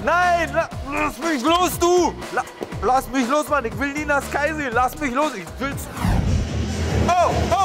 Nein, lass mich los, du! Lass mich los, Mann. Ich will Nina Sky sehen. Lass mich los. Ich will's. Oh, oh!